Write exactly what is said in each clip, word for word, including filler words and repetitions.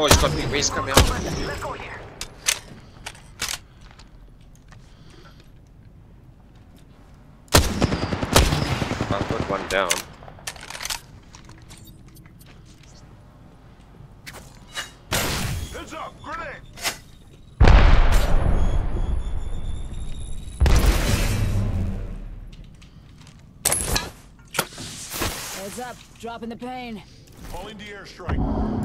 Oh, he's got me. Race coming out. Let's go here. I'll put one down. Heads up, grenade. Heads up, dropping the pain. Calling the airstrike.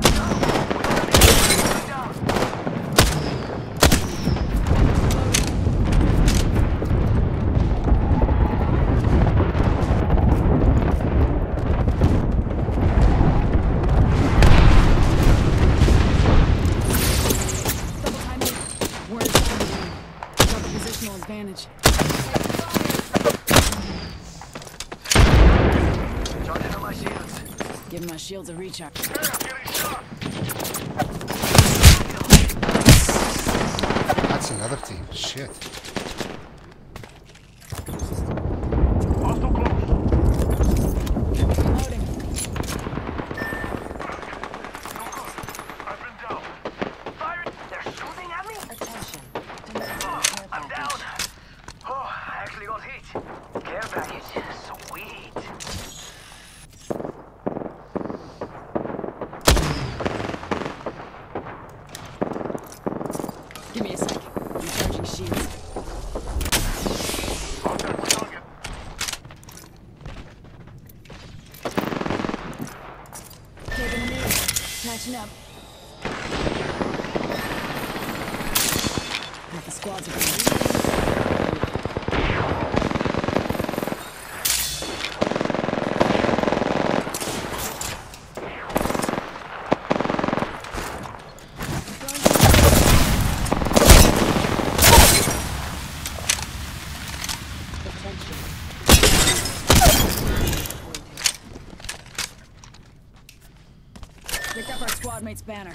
Double timing. We're inside the ring. Got the positional advantage. Charging on my shields. Give my shields a recharge. Hey, I'm getting shot. That's another team. Shit. Hostile close. Reloading. No good. I've been down. Firing. They're shooting at me. Attention. Oh, I'm down. Oh, I actually got hit. Care package. Sweet. Give me a sec. Recharging shields. Contact with target. Taking a knee. Patching up. Like the squads are going. Picked up our squad mate's banner.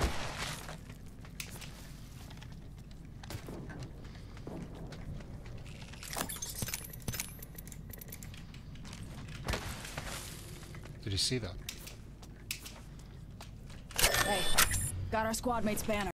Did you see that? Hey, got our squad mate's banner.